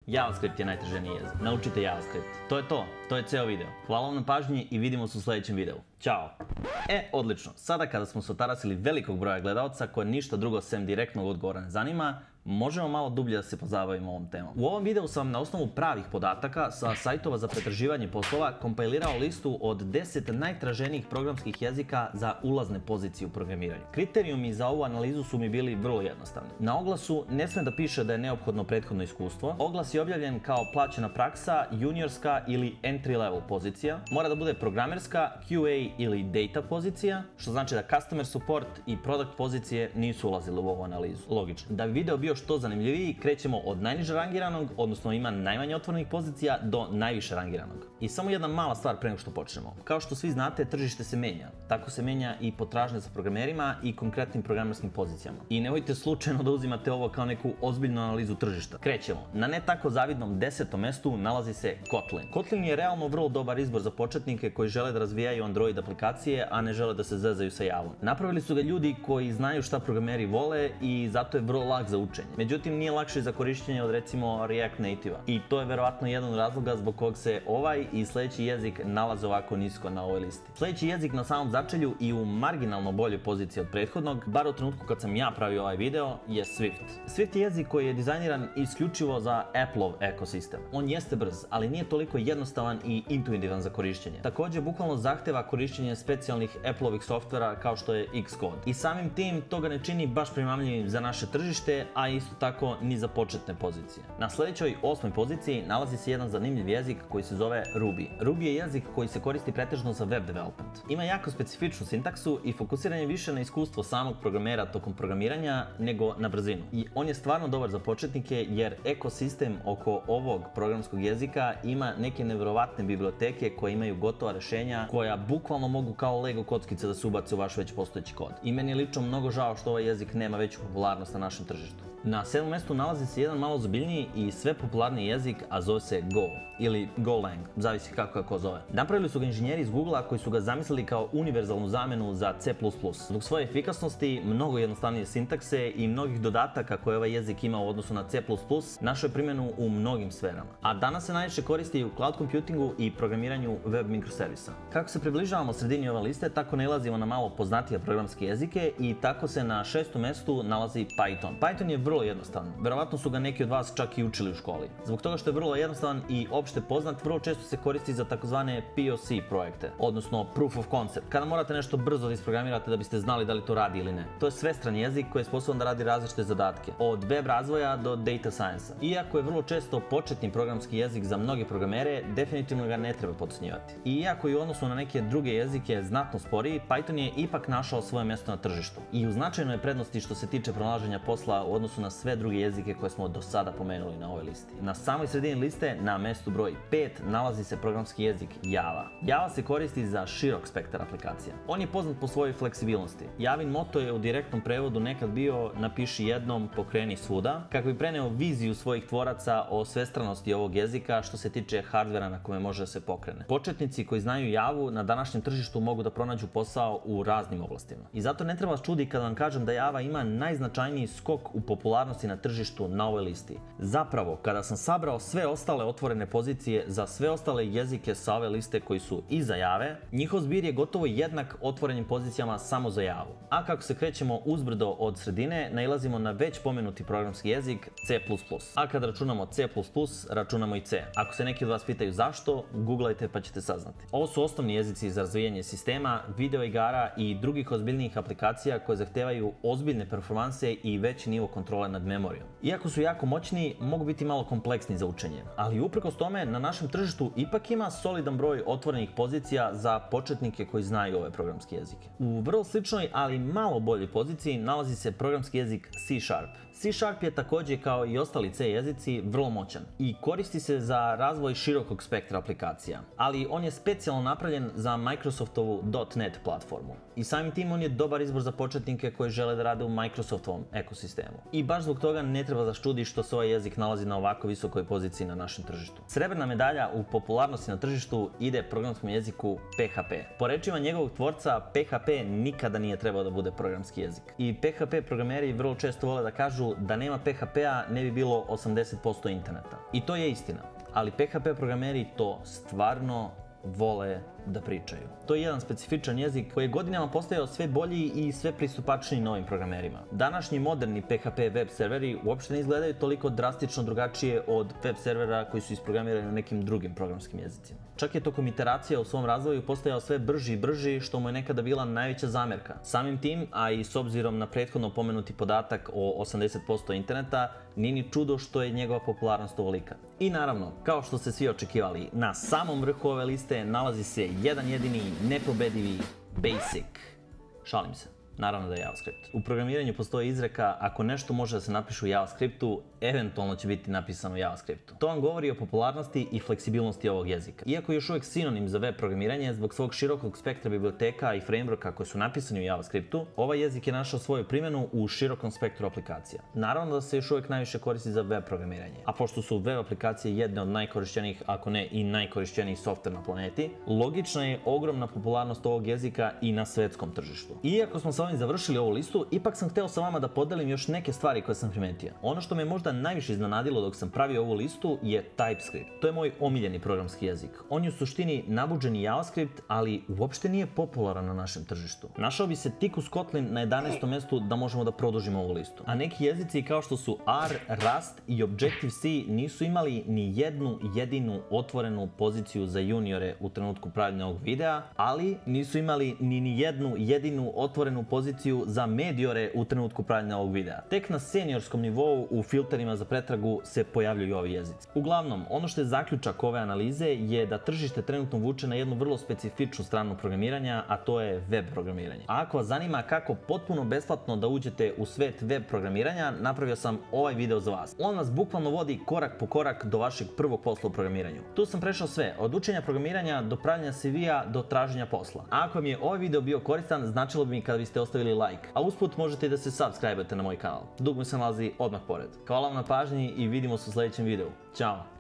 JavaScript je najtraženiji jezik. Naučite JavaScript. To je to. To je ceo video. Hvala vam na pažnji i vidimo se u sljedećem videu. Ćao! Odlično. Sada kada smo se otarasili velikog broja gledalca koje ništa drugo sem direktnog odgovora ne zanima, možemo malo dublje da se pozabavimo ovom temom. U ovom videu sam na osnovu pravih podataka sa sajtova za pretraživanje poslova kompilirao listu od 10 najtraženijih programskih jezika za ulazne pozicije u programiranju. Kriterijumi za ovu analizu su mi bili vrlo jednostavni. Na oglasu ne sme da piše da je neophodno prethodno iskustvo. Oglas je objavljen kao plaćena praksa, juniorska ili entry level pozicija. Mora da bude programerska, QA ili data pozicija, što znači da customer support i product pozicije nisu ulazile u ovu analizu. Logično. Da bi video bio što zanimljiviji, krećemo od najniže rangiranog, odnosno ima najmanje otvorenih pozicija, do najviše rangiranog. I samo jedna mala stvar pre nego što počnemo. Kao što svi znate, tržište se menja. Tako se menja i potražnja za programerima i konkretnim programerskim pozicijama. I nemojte slučajno da uzimate ovo kao neku ozbiljnu analizu tržišta. Krećemo. Na ne tako zavidnom 10. mestu nalazi se Kotlin. Kotlin je realno vrlo dobar izbor za početnike koji žele da razvijaju Android aplikacije, a ne žele da se zezaju sa Javom. Napravili su ga ljudi koji znaju šta programeri vole i zato je vrlo lak za učenje. Međutim, nije lakši za korišćenje od recimo React Native-a. I to je verovatno jedan od razloga zbog kog se ovaj i sljedeći jezik nalaze ovako nisko na ovoj listi. Sljedeći jezik na samom začelju i u marginalno boljoj poziciji od prethodnog, bar u trenutku kad sam ja pravio ovaj video, je Swift. Swift je jezik koji je dizajniran isključivo za Apple-ov ekosistem. On jeste brz, ali nije toliko jednostavan i intuitivan za korišćenje. Također, bukvalno zahteva korišćenje specijalnih Apple-ovih softvera kao što je Xcode. I samim tim to ga ne čini baš primamljivim za naše tržište, a isto tako ni za početne pozicije. Na sljedećoj 8. poziciji nalazi se jedan zanimljiv jezik koji se zove Ruby. Ruby je jezik koji se koristi pretežno za web development. Ima jako specifičnu sintaksu i fokusiran je više na iskustvo samog programera tokom programiranja nego na brzinu. I on je stvarno dobar za početnike jer ekosistem oko ovog programskog jezika ima neke neverovatne biblioteke koje imaju gotova rešenja koja bukvalno mogu kao Lego kockice da se ubace u vaš već postojeći kod. I meni je lično mnogo žao što ovaj jezik nema veću popularnost na našem tržištu. Na 7. mestu nalazi se jedan malo ozbiljniji i sve popularniji jezik, a zove se Go ili Golang, zavisi kako ga zove. Napravili su ga inženjeri iz Googlea koji su ga zamislili kao univerzalnu zamenu za C++. Zbog svoje efikasnosti, mnogo jednostavnije sintakse i mnogih dodataka koje ovaj jezik ima u odnosu na C++, našao je primjenu u mnogim sferama. A danas se najviše koristi u cloud computingu i programiranju web mikroservisa. Kako se približavamo sredini ove liste, tako nailazimo na malo poznatije programske jezike i tako se na 6. mestu nalazi Python. Python je vrlo jednostavan. Verovatno su ga neki od vas čak i učili u školi. Zbog toga što je vrlo jednostavan i opšte poznat, vrlo često se koristi za takozvane POC projekte, odnosno Proof of Concept, kada morate nešto brzo da isprogramirate da biste znali da li to radi ili ne. To je svestran jezik koji je sposoban da radi različite zadatke, od web razvoja do data science-a. Iako je vrlo često početni programski jezik za mnoge programere, definitivno ga ne treba potcenjivati. I iako je u odnosu na neke druge jezike znatno sporiji, Python je ipak našao svoje mesto na tržištu. I u značajnoj prednosti što se tiče pronalaženja posla u odnosu na sve druge jezike koje smo do sada pomenuli na ovoj listi. Na samoj sredini liste, na mestu broj 5, nalazi se programski jezik Java. Java se koristi za širok spektar aplikacija. On je poznat po svojoj fleksibilnosti. Javin moto je u direktnom prevodu nekad bio napiši jednom, pokreni svuda, kako bi preneo viziju svojih tvoraca o svestranosti ovog jezika što se tiče hardvera na kome može da se pokrene. Početnici koji znaju Javu na današnjem tržištu mogu da pronađu posao u raznim oblastima. I zato ne treba vas čudi kada vam kažem da Java ima najznačajniji skok u popularnosti na tržištu na ovoj listi. Zapravo, kada sam sabrao sve ostale otvorene pozicije za sve ostale jezike sa ove liste koji su iza Jave, njihov zbir je gotovo jednak otvorenim pozicijama samo za Javu. A kako se krećemo uzbrdo od sredine, nailazimo na već pomenuti programski jezik C++. A kad računamo C++, računamo i C. Ako se neki od vas pitaju zašto, googlajte pa ćete saznati. Ovo su osnovni jezici za razvijanje sistema, video igara i drugih ozbiljnijih aplikacija koje zahtevaju ozbiljne performanse i veći nivo kontrole nad memorijom. Iako su jako moćni, mogu biti malo kompleksni za učenje, ali uprkos tome na našem tržištu ipak ima solidan broj otvorenih pozicija za početnike koji znaju ove programske jezike. U vrlo sličnoj, ali malo boljoj poziciji nalazi se programski jezik C#. C# je također kao i ostali C jezici vrlo moćan i koristi se za razvoj širokog spektra aplikacija, ali on je specijalno napravljen za Microsoftovu .NET platformu. I samim tim on je dobar izbor za početnike koji žele da rade u Microsoftovom ekosistemu. I baš zbog toga ne treba da čudi što se ovaj jezik nalazi na ovako visokoj poziciji na našem tržištu. Srebrna medalja u popularnosti na tržištu ide programskom jeziku PHP. Po rečima njegovog tvorca, PHP nikada nije trebao da bude programski jezik. I PHP programeri vrlo često vole da kažu kažu da nema PHP-a ne bi bilo 80% interneta. I to je istina, ali PHP programeri to stvarno vole da pričaju. To je jedan specifičan jezik koji je godinama postajao sve bolji i sve pristupačniji novim programerima. Današnji moderni PHP web serveri uopšte ne izgledaju toliko drastično drugačije od web servera koji su isprogramirani na nekim drugim programskim jezicima. Čak je tokom iteracija u svom razvoju postajao sve brži i brži, što mu je nekada bila najveća zamerka. Samim tim, a i s obzirom na prethodno pomenuti podatak o 80% interneta, nije ni čudo što je njegova popularnost ovolika. I naravno, kao što ste svi očekivali, na samom vrhu ove liste nalazi se jedan jedini nepobedivi Basic. Šalim se. Naravno da je JavaScript. U programiranju postoji izreka, ako nešto može da se napiše u JavaScriptu, eventualno će biti napisano u JavaScriptu. To vam govori o popularnosti i fleksibilnosti ovog jezika. Iako je još uvijek sinonim za web programiranje, zbog svog širokog spektra biblioteka i frameworka koji su napisani u JavaScriptu, ovaj jezik je našao svoju primjenu u širokom spektru aplikacija. Naravno da se još uvijek najviše koristi za web programiranje, a pošto su web aplikacije jedne od najkorišćenijih, ako ne i najkorišćeniji softver na planeti, logična je ogromna popularnost ovog jezika i na svetskom tržištu. Iako smo sa ovim završili ovu listu, ipak sam hteo sa vama da podelim još neke stvari koje sam primetio. Ono što me možda najviše iznenadilo dok sam pravio ovu listu je TypeScript. To je moj omiljeni programski jezik. On je u suštini nabuđeni JavaScript, ali uopšte nije popularan na našem tržištu. Našao bi se tik uz Kotlin na 11. mjestu da možemo da produžimo ovu listu. A neki jezici kao što su R, Rust i Objective-C nisu imali ni jednu jedinu otvorenu poziciju za juniore u trenutku pravljenja ovog videa, ali nisu imali ni jednu jedinu otvorenu poziciju za mediore u trenutku pravljenja ovog videa. Tek na seniorskom nivou u filterima za pretragu se pojavljuju ovi jezici. Uglavnom, ono što je zaključak ove analize je da tržište trenutno vuče na jednu vrlo specifičnu stranu programiranja, a to je web programiranje. A ako vas zanima kako potpuno besplatno da uđete u svet web programiranja, napravio sam ovaj video za vas. On vas bukvalno vodi korak po korak do vašeg prvog posla u programiranju. Tu sam prešao sve, od učenja programiranja do pravljenja CV-a do traženja posla. A ako vam je ovaj video bio koristan, značilo bi mi kada biste ostavili like, a usput možete i da se subscribe-ate na moj kanal. Dugme se nalazi odmah pored. Hvala vam na pažnji i vidimo se u sljedećem videu. Ćao!